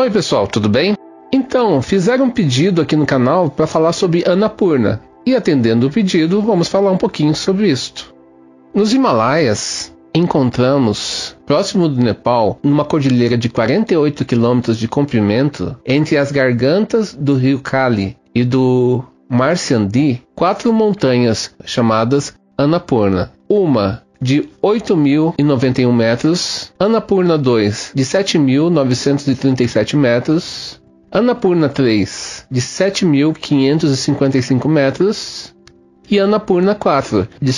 Oi pessoal, tudo bem? Então, fizeram um pedido aqui no canal para falar sobre Annapurna, e atendendo o pedido, vamos falar um pouquinho sobre isto. Nos Himalaias, encontramos, próximo do Nepal, numa cordilheira de 48 km de comprimento, entre as gargantas do rio Kali e do Mar Sindhi, 4 montanhas chamadas Annapurna. Uma de 8.091 metros, Annapurna 2 de 7.937 metros, Annapurna 3 de 7.555 metros e Annapurna 4 de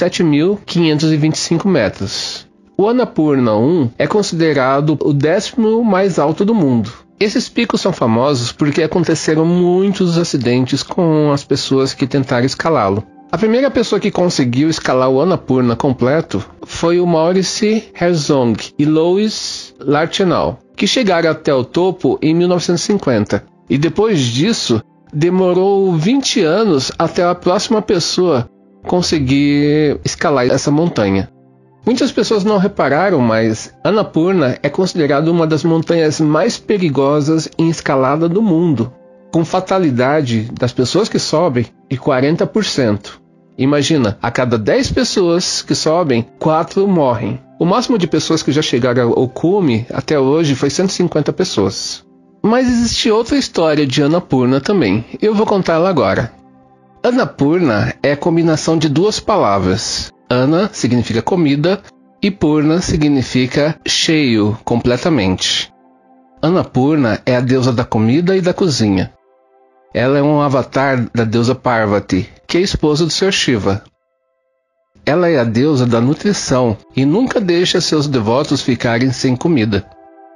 7.525 metros. O Annapurna 1 é considerado o 10º mais alto do mundo. Esses picos são famosos porque aconteceram muitos acidentes com as pessoas que tentaram escalá-lo. A primeira pessoa que conseguiu escalar o Annapurna completo foi o Maurice Herzog e Louis Larchenal, que chegaram até o topo em 1950. E depois disso, demorou 20 anos até a próxima pessoa conseguir escalar essa montanha. Muitas pessoas não repararam, mas Annapurna é considerada uma das montanhas mais perigosas em escalada do mundo, com fatalidade das pessoas que sobem de 40%. Imagina, a cada 10 pessoas que sobem, 4 morrem. O máximo de pessoas que já chegaram ao cume até hoje foi 150 pessoas. Mas existe outra história de Annapurna também. Eu vou contá-la agora. Annapurna é a combinação de duas palavras. Anna significa comida e Purna significa cheio, completamente. Annapurna é a deusa da comida e da cozinha. Ela é um avatar da deusa Parvati, que é esposa do Sr. Shiva. Ela é a deusa da nutrição e nunca deixa seus devotos ficarem sem comida.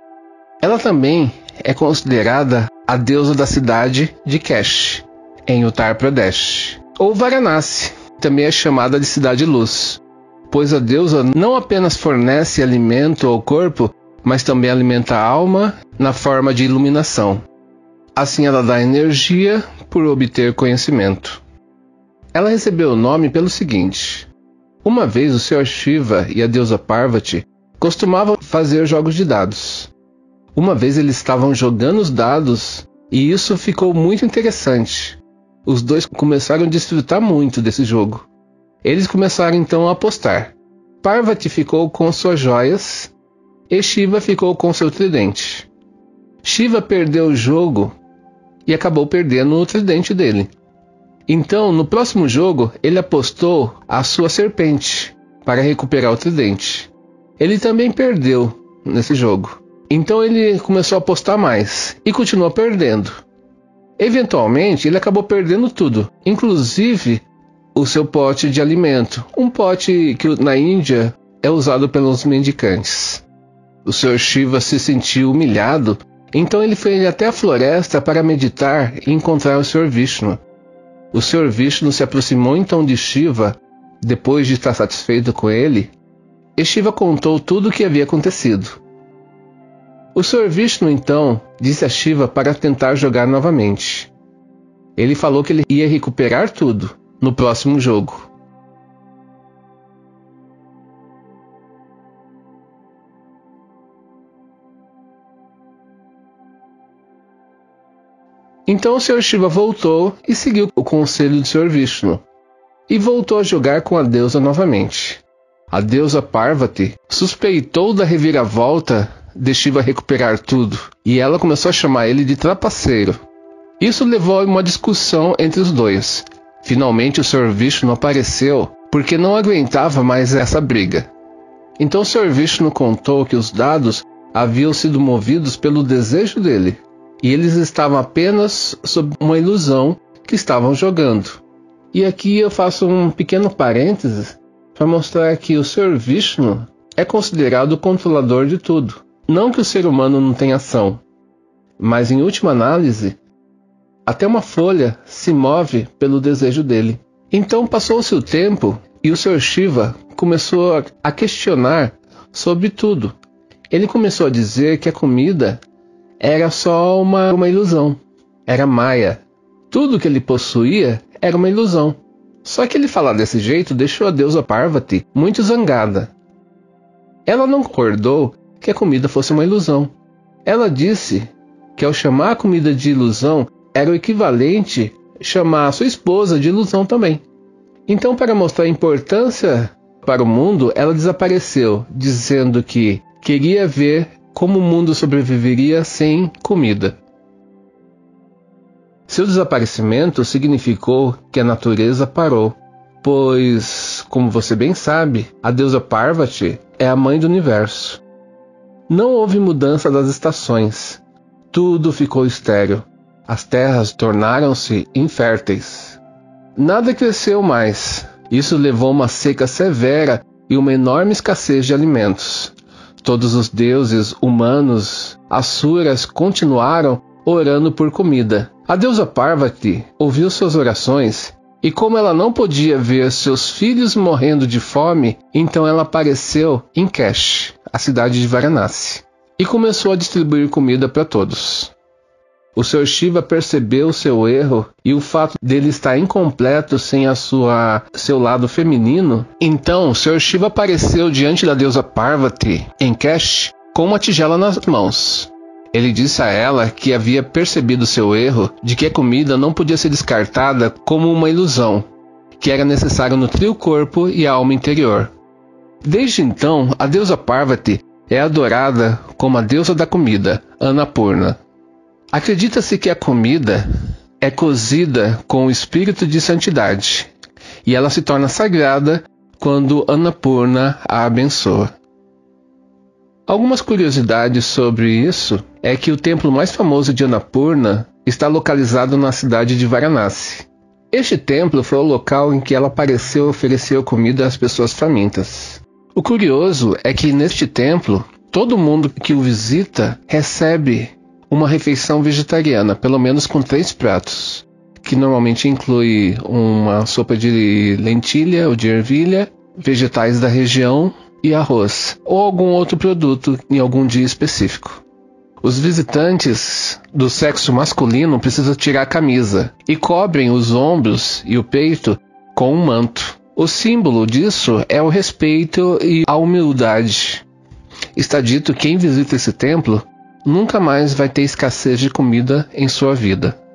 Ela também é considerada a deusa da cidade de Kesh, em Uttar Pradesh, ou Varanasi, também é chamada de Cidade Luz, pois a deusa não apenas fornece alimento ao corpo, mas também alimenta a alma na forma de iluminação. Assim ela dá energia por obter conhecimento. Ela recebeu o nome pelo seguinte: uma vez o Sr. Shiva e a deusa Parvati costumavam fazer jogos de dados. Uma vez eles estavam jogando os dados e isso ficou muito interessante. Os dois começaram a desfrutar muito desse jogo. Eles começaram então a apostar. Parvati ficou com suas joias e Shiva ficou com seu tridente. Shiva perdeu o jogo e acabou perdendo o tridente dele. Então, no próximo jogo, ele apostou a sua serpente para recuperar o tridente. Ele também perdeu nesse jogo. Então ele começou a apostar mais e continuou perdendo. Eventualmente, ele acabou perdendo tudo, inclusive o seu pote de alimento, um pote que na Índia é usado pelos mendicantes. O Sr. Shiva se sentiu humilhado, então ele foi até a floresta para meditar e encontrar o Sr. Vishnu. O Sr. Vishnu se aproximou então de Shiva, depois de estar satisfeito com ele, e Shiva contou tudo o que havia acontecido. O Sr. Vishnu então disse a Shiva para tentar jogar novamente. Ele falou que ele ia recuperar tudo no próximo jogo. Então o Sr. Shiva voltou e seguiu o conselho do Sr. Vishnu, e voltou a jogar com a deusa novamente. A deusa Parvati suspeitou da reviravolta de Shiva recuperar tudo, e ela começou a chamar ele de trapaceiro. Isso levou a uma discussão entre os dois. Finalmente o Sr. Vishnu apareceu, porque não aguentava mais essa briga. Então o Sr. Vishnu contou que os dados haviam sido movidos pelo desejo dele, e eles estavam apenas sob uma ilusão que estavam jogando. E aqui eu faço um pequeno parênteses para mostrar que o Sr. Vishnu é considerado o controlador de tudo. Não que o ser humano não tenha ação, mas em última análise, até uma folha se move pelo desejo dele. Então passou-se o tempo e o Sr. Shiva começou a questionar sobre tudo. Ele começou a dizer que a comida era só uma ilusão, era Maya. Tudo que ele possuía era uma ilusão. Só que ele falar desse jeito deixou a deusa Parvati muito zangada. Ela não concordou que a comida fosse uma ilusão. Ela disse que ao chamar a comida de ilusão, era o equivalente a chamar a sua esposa de ilusão também. Então, para mostrar a importância para o mundo, ela desapareceu, dizendo que queria ver como o mundo sobreviveria sem comida. Seu desaparecimento significou que a natureza parou, pois, como você bem sabe, a deusa Parvati é a mãe do universo. Não houve mudança das estações. Tudo ficou estéril. As terras tornaram-se inférteis. Nada cresceu mais. Isso levou a uma seca severa e uma enorme escassez de alimentos. Todos os deuses humanos, asuras, continuaram orando por comida. A deusa Parvati ouviu suas orações e, como ela não podia ver seus filhos morrendo de fome, então ela apareceu em Kesh, a cidade de Varanasi, e começou a distribuir comida para todos. O Sr. Shiva percebeu seu erro e o fato dele estar incompleto sem seu lado feminino. Então, o Sr. Shiva apareceu diante da deusa Parvati em Kesh com uma tigela nas mãos. Ele disse a ela que havia percebido seu erro, de que a comida não podia ser descartada como uma ilusão, que era necessário nutrir o corpo e a alma interior. Desde então, a deusa Parvati é adorada como a deusa da comida, Annapurna. Acredita-se que a comida é cozida com o espírito de santidade, e ela se torna sagrada quando Annapurna a abençoa. Algumas curiosidades sobre isso é que o templo mais famoso de Annapurna está localizado na cidade de Varanasi. Este templo foi o local em que ela apareceu e ofereceu comida às pessoas famintas. O curioso é que neste templo, todo mundo que o visita recebe uma refeição vegetariana, pelo menos com 3 pratos, que normalmente inclui uma sopa de lentilha ou de ervilha, vegetais da região e arroz, ou algum outro produto em algum dia específico. Os visitantes do sexo masculino precisam tirar a camisa e cobrem os ombros e o peito com um manto. O símbolo disso é o respeito e a humildade. Está dito que quem visita esse templo nunca mais vai ter escassez de comida em sua vida.